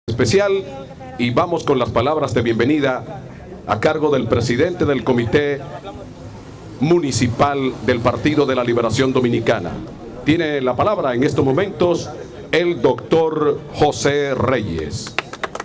Especial, y vamos con las palabras de bienvenida a cargo del presidente del Comité Municipal del Partido de la Liberación Dominicana. Tiene la palabra en estos momentos el doctor José Reyes.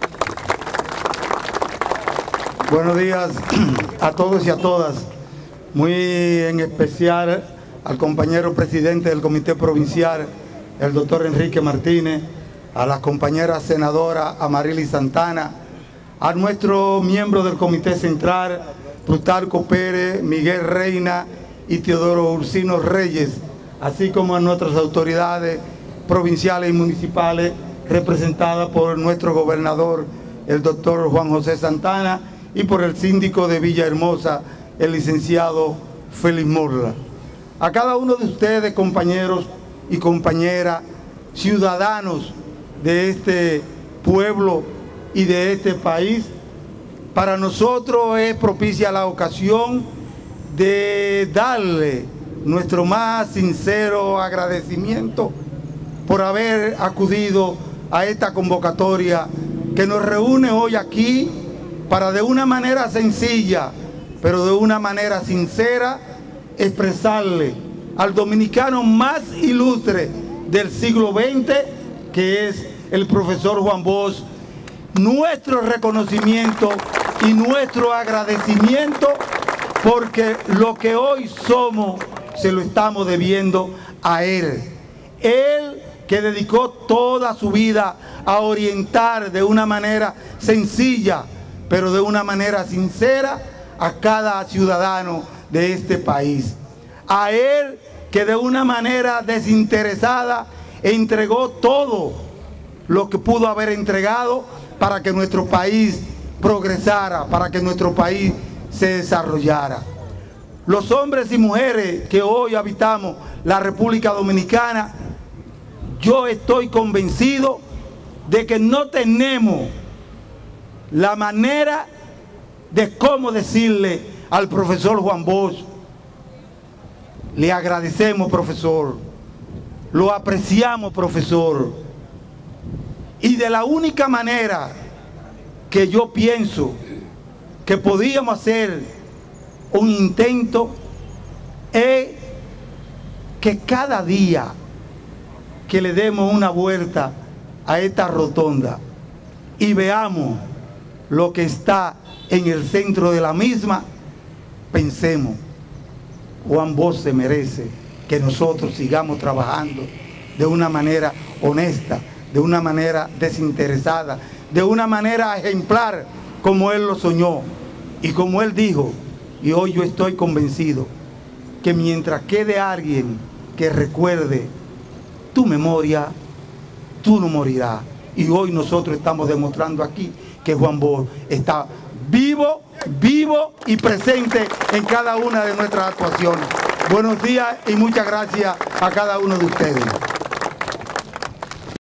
Buenos días a todos y a todas, muy en especial al compañero presidente del Comité Provincial, el doctor Enrique Martínez, a la compañera senadora Amarilis Santana, a nuestros miembros del Comité Central, Plutarco Pérez, Miguel Reina y Teodoro Ursino Reyes, así como a nuestras autoridades provinciales y municipales representadas por nuestro gobernador, el doctor Juan José Santana, y por el síndico de Villahermosa, el licenciado Félix Morla. A cada uno de ustedes, compañeros y compañeras, ciudadanos de este pueblo y de este país, para nosotros es propicia la ocasión de darle nuestro más sincero agradecimiento por haber acudido a esta convocatoria que nos reúne hoy aquí para de una manera sencilla, pero de una manera sincera, expresarle al dominicano más ilustre del siglo XX, que es el profesor Juan Bosch, nuestro reconocimiento y nuestro agradecimiento, porque lo que hoy somos se lo estamos debiendo a él. Él que dedicó toda su vida a orientar de una manera sencilla, pero de una manera sincera, a cada ciudadano de este país. A él que de una manera desinteresada entregó todo lo que pudo haber entregado para que nuestro país progresara, para que nuestro país se desarrollara. Los hombres y mujeres que hoy habitamos la República Dominicana, yo estoy convencido de que no tenemos la manera de cómo decirle al profesor Juan Bosch: le agradecemos, profesor, lo apreciamos, profesor. Y de la única manera que yo pienso que podíamos hacer un intento es que cada día que le demos una vuelta a esta rotonda y veamos lo que está en el centro de la misma, pensemos: Juan Bosch se merece que nosotros sigamos trabajando de una manera honesta, de una manera desinteresada, de una manera ejemplar, como él lo soñó y como él dijo. Y hoy yo estoy convencido que mientras quede alguien que recuerde tu memoria, tú no morirás. Y hoy nosotros estamos demostrando aquí que Juan Bosch está vivo y presente en cada una de nuestras actuaciones. Buenos días y muchas gracias a cada uno de ustedes.